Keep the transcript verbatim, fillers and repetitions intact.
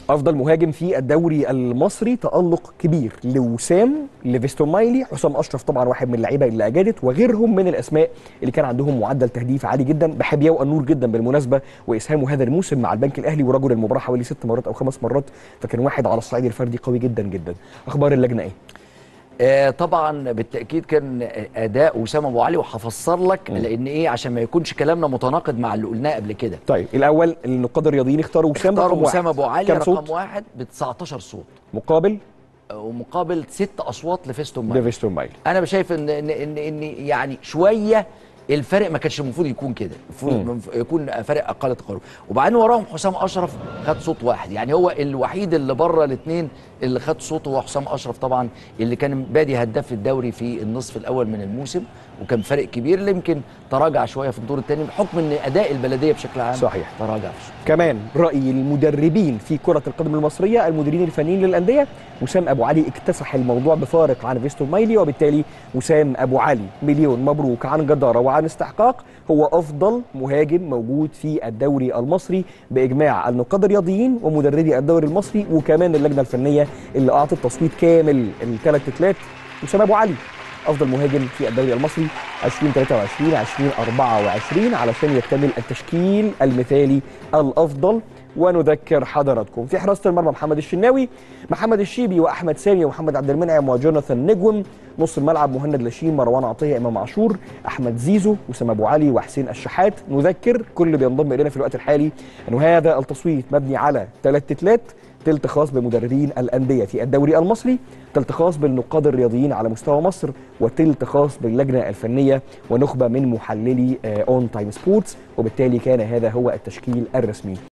افضل مهاجم في الدوري المصري تألق كبير لوسام، لفيستون مايلي، حسام اشرف طبعا واحد من اللعيبه اللي اجادت، وغيرهم من الاسماء اللي كان عندهم معدل تهديف عالي جدا. بحب ياو النور جدا بالمناسبه، واسهامه هذا الموسم مع البنك الاهلي ورجل المباراه حوالي ست مرات او خمس مرات، فكان واحد على الصعيد الفردي قوي جدا جدا. اخبار اللجنه ايه؟ آه طبعا بالتاكيد كان اداء وسام ابو علي، وهفسر لك م. لان ايه عشان ما يكونش كلامنا متناقض مع اللي قلناه قبل كده. طيب الاول النقاد الرياضيين اختاروا وسام رقم واحد، وسام ابو علي رقم صوت؟ واحد ب تسعتاشر صوت مقابل ومقابل ست اصوات لفيستون مايلي. لفيستون مايلي. انا شايف ان ان ان, إن يعني شويه الفرق ما كانش المفروض يكون كده، المفروض يكون فرق اقل تقارب. وبعدين وراهم حسام اشرف خد صوت واحد، يعني هو الوحيد اللي بره الاثنين اللي خد صوته هو حسام اشرف طبعا، اللي كان بادي هداف الدوري في النصف الاول من الموسم، وكان فرق كبير اللي يمكن تراجع شويه في الدور الثاني بحكم ان اداء البلديه بشكل عام صحيح تراجع في كمان. راي المدربين في كره القدم المصريه، المديرين الفنيين للانديه، وسام ابو علي اكتسح الموضوع بفارق عن فيستون مايلي، وبالتالي وسام ابو علي مليون مبروك عن جداره وعن استحقاق هو افضل مهاجم موجود في الدوري المصري باجماع النقاد الرياضيين ومدربي الدوري المصري، وكمان اللجنه الفنيه اللي اعطت تصويت كامل الثلاث تتلات. وسام ابو علي افضل مهاجم في الدوري المصري ألفين وتلاتة وعشرين ألفين وأربعة وعشرين علشان يكتمل التشكيل المثالي الافضل. ونذكر حضراتكم في حراسه المرمى محمد الشناوي، محمد الشيبي، واحمد سامي، ومحمد عبد المنعم، وجوناثان نجوم. نص الملعب مهند لاشين، مروان عطيه، امام عاشور، احمد زيزو، وسام ابو علي، وحسين الشحات. نذكر كل اللي بينضم الينا في الوقت الحالي انه هذا التصويت مبني على ثلاث تتلات، تلت خاص بمدربين الانديه في الدوري المصري، تلت خاص بالنقاد الرياضيين على مستوى مصر، وتلت خاص باللجنه الفنيه ونخبه من محللي اون تايم سبورتس. وبالتالي كان هذا هو التشكيل الرسمي.